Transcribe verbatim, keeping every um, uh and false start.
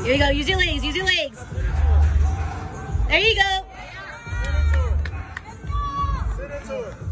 Here you go. Use your legs. Use your legs. There you go. Send it to her.